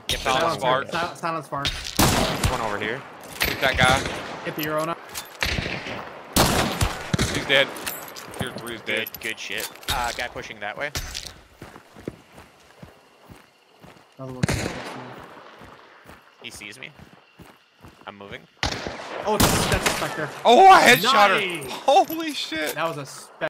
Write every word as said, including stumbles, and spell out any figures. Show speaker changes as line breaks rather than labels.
Get
Silence
spark.
spark. Silence spark.
One over here. Shoot that guy.
Get the Youre.
He's dead. Tier three is dead.
Good, good shit. Uh, guy pushing that way.
Another one.
He sees me. I'm moving.
Oh, that's, that's a Spectre.
Oh, I headshot
Nice.
her. Holy shit.
That was a Spectre.